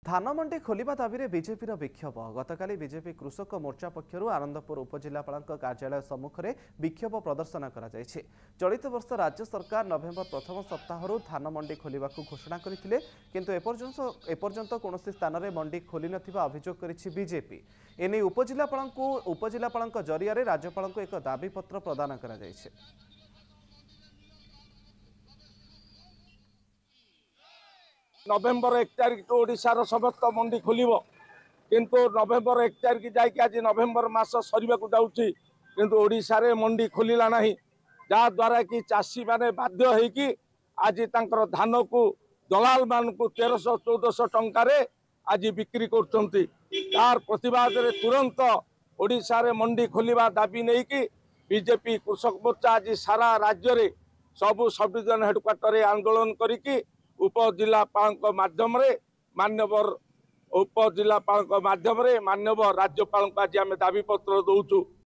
धान मंडी खोलिबा दाबी बीजेपी विक्षोभ गतकाली बीजेपी कृषक मोर्चा पक्षर आनंदपुर उपजिलापाल कार्यालय सम्मुख में विक्षोभ प्रदर्शन कर चलित वर्ष राज्य सरकार नवेम्बर प्रथम सप्ताह धान मंडी खोलने घोषणा करते किंतु एपर्यंत कौन स्थान में मंडी खोली नथिबा अभियोग करिछि बीजेपी। एने उपजिलापाल जरिया राज्यपाल को एक दाबीपत्र प्रदान करा जायछि। नवेम्बर 1 तारिख तो ओडिशार समस्त मंडी खोलिब किंतु नवेम्बर 1 तारिख जाकि आज नवेम्बर मास सरीबा को जाउछि किंतु ओडिशा रे मंडी खोलिला नाही जा द्वारा कि चाषी माने बाध्य है कि आज तांकर धान को दलाल मान को 1300-1400 टंका रे आज बिक्री करछंती। तार प्रतिवाद रे तुरंत ओडिशा रे मंडी खोलिबा दाबी नै कि बीजेपी कृषक मोर्चा आज सारा राज्य रे सबु सब डिविजन हेडक्वार्टर रे आंदोलन करिकि उपजिलापाल माध्यम मान्यवर उपजिलापाल माध्यम मान्यवर राज्यपाल को आज आम दाबीपत्र दौचु।